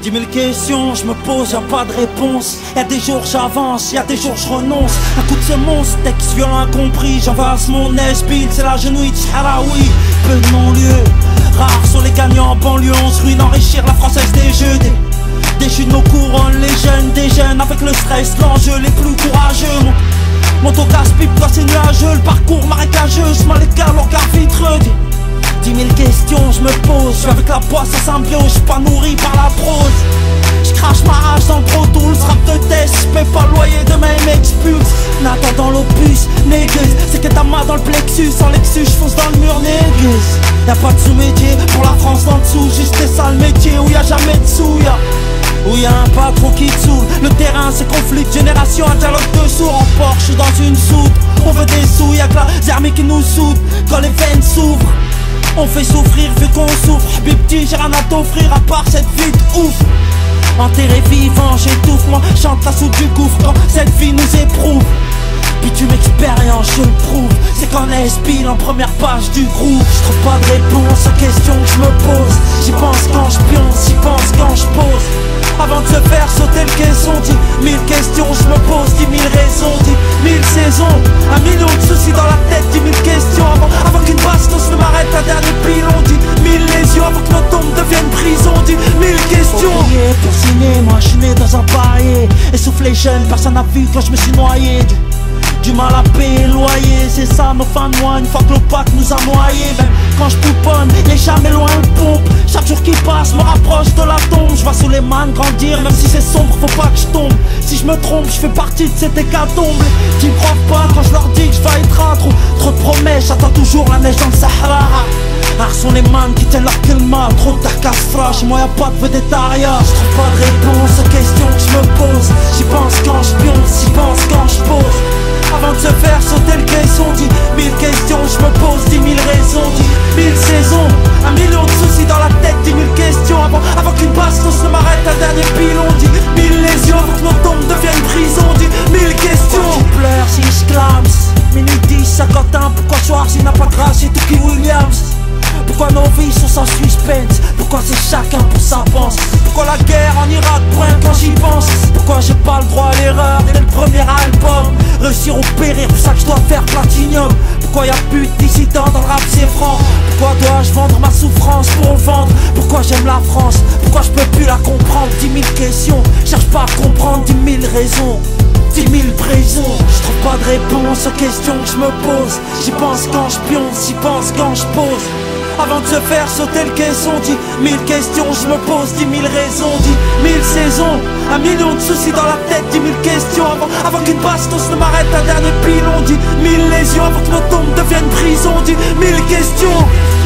10 000 questions, je me pose, y'a pas de réponse. Y'a des jours j'avance, y'a des jours je renonce. Un coup de semonce, texte violent incompris. J'envase mon esprit, c'est la genouille Haraoui. Peu de non-lieux, rares sont les gagnants en banlieue. On se ruine, enrichir la française des jeux. Déchus de nos couronnes, les jeunes déjeunent avec le stress, l'enjeu, les plus courageux. Mon taux casse-pipe quand c'est nuageux, le parcours marécageux, je mal écart, le regard vitreux. 10 000 questions, je me pose, je suis avec la poisse à symbiose, je suis pas nourri par la prose. Je crache ma rage dans le Pro Tools, rap de test, je paie pas le loyer, demain il m'expulse. Nathan dans l'opus, négueuse, c'est que ta main dans le plexus, sans Lexus, je fonce dans le mur, négueuse. Y'a pas de sous-métier, pour la France d'en dessous, juste des sales métiers où y'a jamais de sous, où y'a un patron qui te saoule. Le terrain c'est conflit de génération, un dialogue de sourds. En Porsche dans une soude, on veut des sous, y'a que la zermie qui nous soude. Quand les veines s'ouvrent, on fait souffrir vu qu'on souffre. Bipti, j'ai rien à t'offrir à part cette vie de ouf. Enterré vivant, j'étouffe, moi chante la soupe du gouffre quand cette vie nous éprouve. Puis tu m'expériences, je le prouve. C'est qu'en espile en première page du groupe. Je trouve pas de réponse aux questions que je me pose. J'y pense quand je pionce, j'y pense quand je pose. Avant de se faire sauter le caisson, 10 000 questions, je me pose 10 000 raisons, 10 000 saisons, 1 million de soucis dans la tête, 10 000 questions avant qu'une bastos ne m'arrête un dernier pilon, 10 000 lésions avant que nos tombes deviennent prison, 10 000 questions. Pour signer, moi je suis né dans un baillet, essoufflé jeune, personne n'a vu quand je me suis noyé. Du mal à payer le loyer, c'est ça nos fins de mois. Une fois que l'opaque nous a noyés, même quand je pouponne, il est jamais loin le pompe. Chaque jour qui passe me rapproche de la tombe. Je vois sous les mains grandir, même si c'est sombre, faut pas que je tombe. Si je me trompe, je fais partie de cette hécatombe. Qui me croient pas quand je leur dis que je vais être un trop de promesses, j'attends toujours la neige dans le Sahara. Rares sont les man qui tiennent leur climat. Trop de tarcasse chez moi y'a pas de vedettariat. Je trouve pas de réponse aux questions que je me pose. J'y pense quand je pionce, j'y pense quand je pose. Avant de se faire sauter le caisson, 10 000 questions, je me pose 10 000 raisons, 10 000 saisons, 1 million de soucis dans la tête, 10 000 questions avant qu'une bastos ne m'arrête un dernier pilon, 10 000 lésions avant que nos tombes deviennent prison, 10 000 questions. Tu pleures si je clame, minute 10, 51, pourquoi soir s'il n'a pas de grâce, c'est Tuki Williams. Pourquoi nos vies sont sans suspense? Pourquoi c'est chacun pour sa pense? Pourquoi la guerre en Irak pointe quand j'y pense? Pourquoi j'ai pas le droit à l'erreur dès le premier album? Réussir ou périr, pour ça que je dois faire platinum. Pourquoi y'a plus de dissidents dans le rap c'est franc? Pourquoi dois-je vendre ma souffrance pour en vendre? Pourquoi j'aime la France? Pourquoi je peux plus la comprendre? 10 000 questions, cherche pas à comprendre 10 000 raisons. 10 000 prisons, je trouve pas de réponse aux questions que je me pose. J'y pense quand je pionce, j'y pense quand je pose. Avant de se faire sauter le caisson, 10 000 questions, je me pose 10 000 raisons, 10 000 saisons, 1 million de soucis dans la tête, 10 000 questions avant qu'une bastos ne m'arrête un dernier pilon, 10 000 lésions avant que nos tombes deviennent prison, 10 000 questions.